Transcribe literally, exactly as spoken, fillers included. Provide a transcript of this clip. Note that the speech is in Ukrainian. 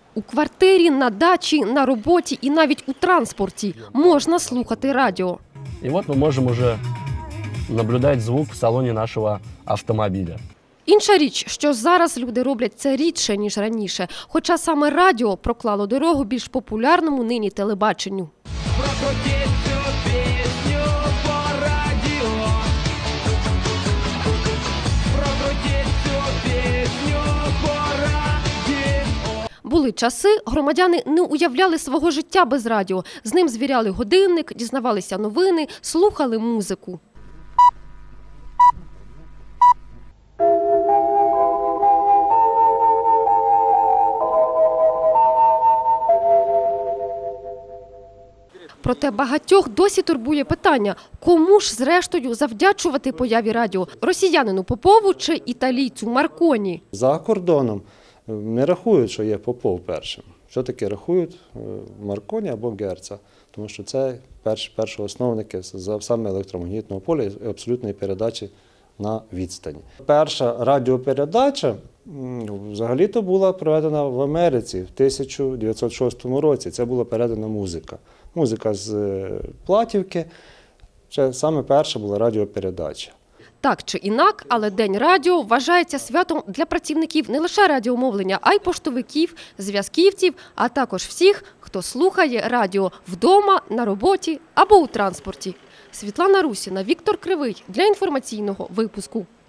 У квартирі, на дачі, на роботі і навіть у транспорті можна слухати радіо. И вот мы можем уже наблюдать звук в салоне нашего автомобиля. Інша річ, що зараз люди роблять це рідше, ніж раніше. Хоча саме радіо проклало дорогу більш популярному нині телебаченню. Прокрутіть цю пісню по радіо. Прокрутіть цю пісню по радіо. Були часи, громадяни не уявляли свого життя без радіо. З ним звіряли годинник, дізнавалися новини, слухали музику. Проте багатьох досі турбує питання, кому ж зрештою завдячувати появі радіо – росіянину Попову чи італійцю Марконі? За кордоном не рахують, що є Попов першим. Все-таки рахують Марконі або Герца, тому що це перші першоосновники саме електромагнітного поля і абсолютної передачі на відстані. Перша радіопередача взагалі-то була проведена в Америці в тисяча дев'ятсот шостому році. Це була передана музика. Музика з платівки. Це саме перша була радіопередача. Так чи інак, але День радіо вважається святом для працівників не лише радіомовлення, а й поштовиків, зв'язківців, а також всіх, хто слухає радіо вдома, на роботі або у транспорті. Світлана Русіна, Віктор Кривий для інформаційного випуску.